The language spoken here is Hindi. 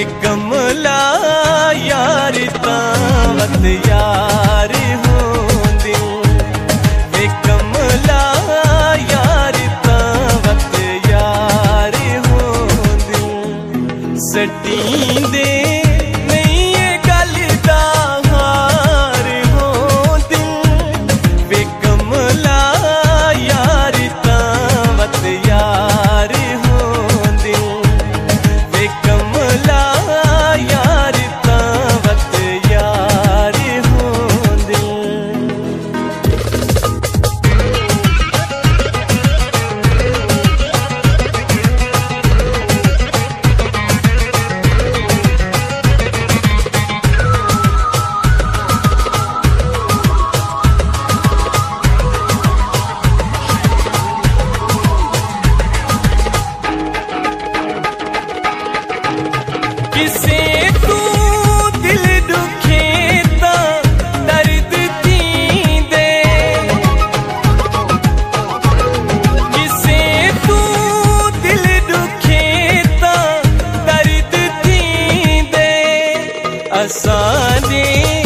वे कमला यार तावत यार होंदी, वे कमला यार तावत यार होंदी। सटींदे नहीं ये गल दा हार होंदी, वे कमला यार तावत यार होंदी, वे कमला यार तावत यार होंदी। किसे तू दिल दुखे ता दर्द दींदे, किसे तू दिल दुखे ता दर्द दींदे। असां दे